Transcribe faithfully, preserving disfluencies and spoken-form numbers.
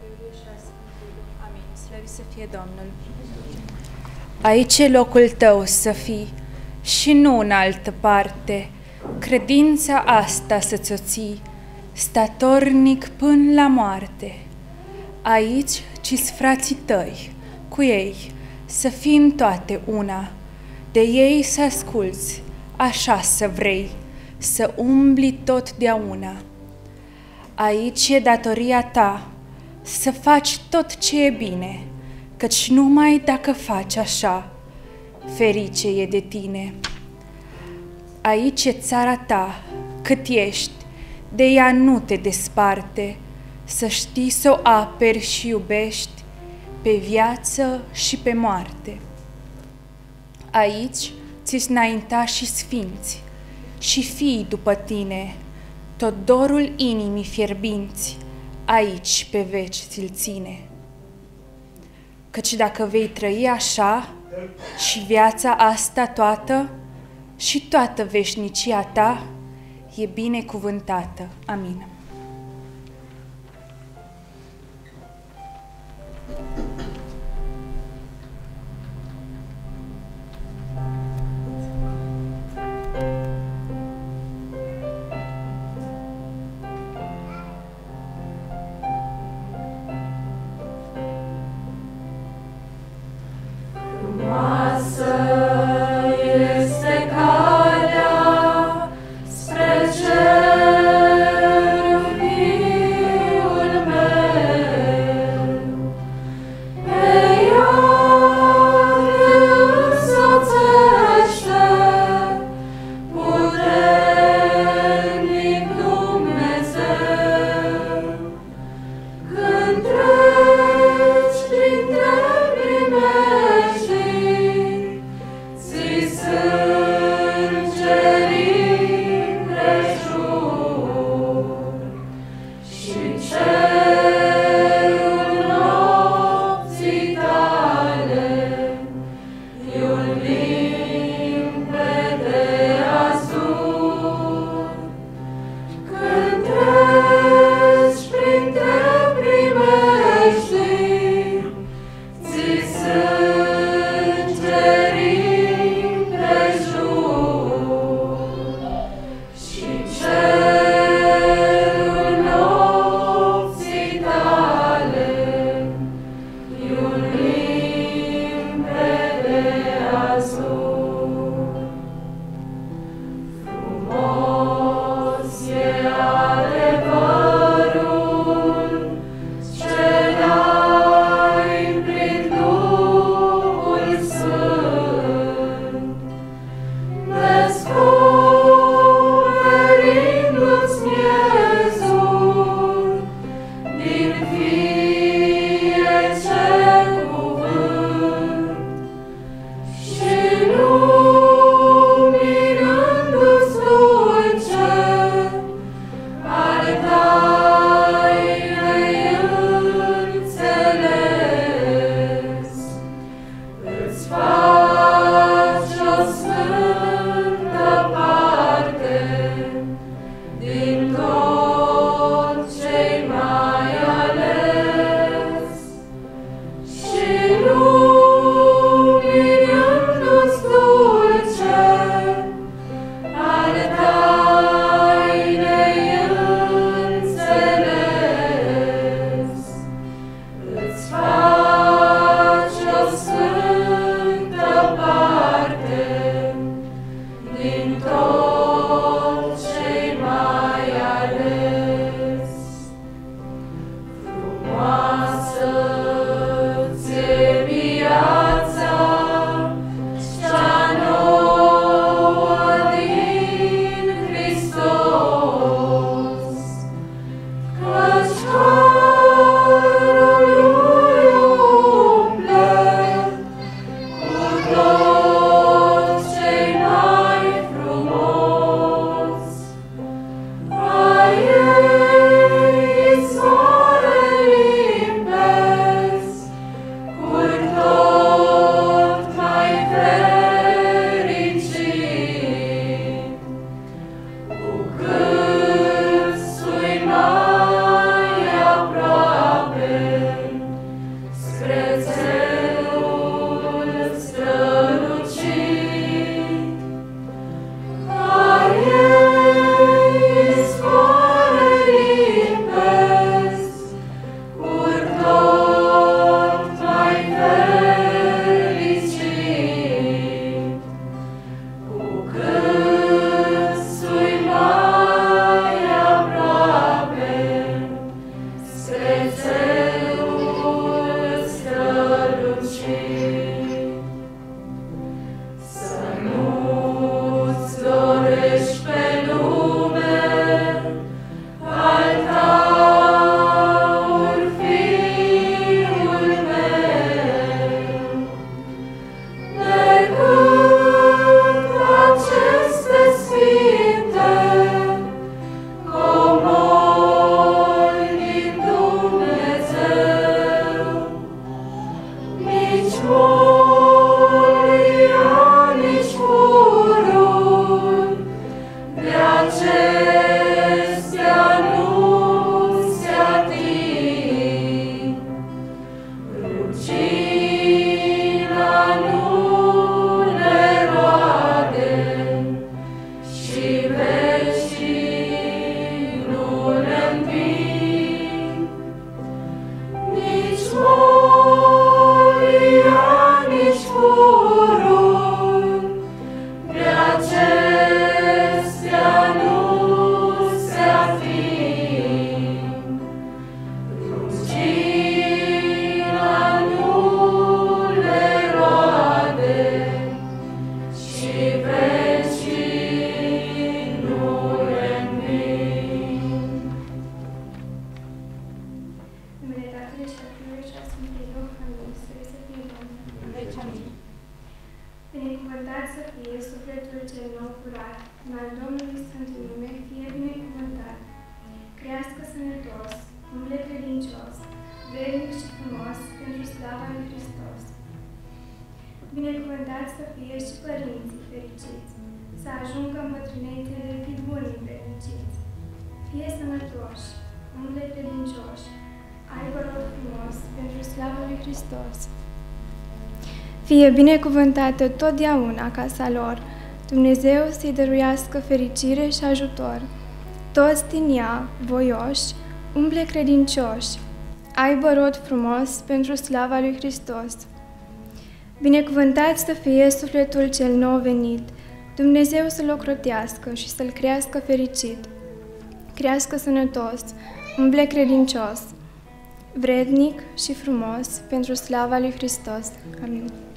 Fiului și a Sfântului Duh. Amin. Slăvit să fie Domnul. Aici e locul tău să fii și nu în altă parte. Credința asta să-ți o ții, statornic până la moarte. Aici ci-s frații tăi, cu ei, să fii în toate una, de ei să asculți, așa să vrei, să umbli totdeauna. Aici e datoria ta, să faci tot ce e bine, căci numai dacă faci așa, ferice e de tine. Aici e țara ta, cât ești, de ea nu te desparte, să știi să o aperi și iubești, pe viață și pe moarte. Aici ți-s înaintași sfinți și fii după tine, tot dorul inimii fierbinți, aici pe veci ți-l ține. Căci dacă vei trăi așa și viața asta toată și toată veșnicia ta e binecuvântată. Amin. Spre cer curat, în al Domnului Sfântul nume, fie binecuvântat. Crească sănătos, umble credincios, vrednic și frumos, pentru slava lui Hristos. Binecuvântați să fie și părinții fericiți, să ajungă în bătrânețe de fi buni fericiți. Fie sănătoși, umble credincioși, aibă rod frumos, pentru slava lui Hristos. Fie binecuvântată totdeauna casa lor, Dumnezeu să-i dăruiască fericire și ajutor. Toți din ea, voioși, umble credincioși, aibă rod frumos pentru slava lui Hristos. Binecuvântat să fie sufletul cel nou venit, Dumnezeu să-l ocrotească și să-l crească fericit. Crească sănătos, umble credincios, vrednic și frumos pentru slava lui Hristos. Amin.